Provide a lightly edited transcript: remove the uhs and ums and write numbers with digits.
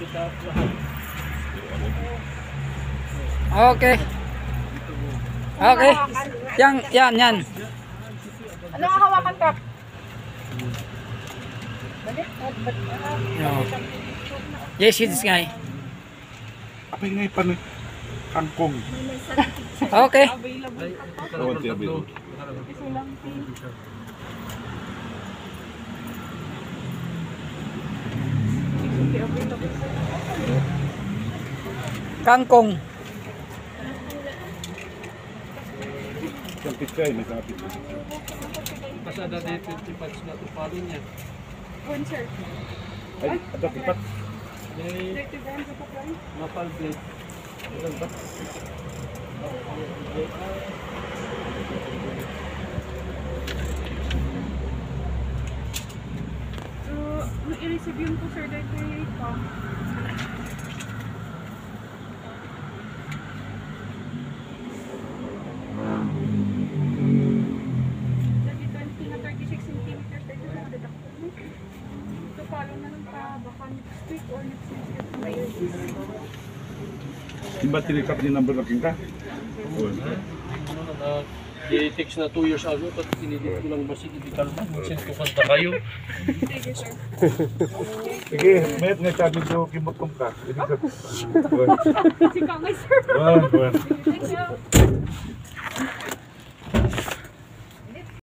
Okay. Okay. Yan. Ano ang hawakan, Kap? No. Yes, it's guy. Apa yung pan kangkong? Okay. Kangkong. Yung pizza yun, nagkakapit. Pasada dito yung tipats na tupalo niya. One, sir. Ay, ada tipat. Directive Brand sa Paklan. Mapal blade. Ilan ba? So, i-receive yun po, sir, dahil kay pa. Lagi 20 na 36 centimeters tayo sa mga deductor mo. So, follow na lang pa, baka next week or next week. Timba tinikap ni number looking ka? I-text na 2 years ago, at tinidit ko lang basig ibigal ba? Sintukan pa kayo. Sige, sir. Sige, mayat nga sabi ko kimot kong ka. Si Kangay, sir. Well. Thank you.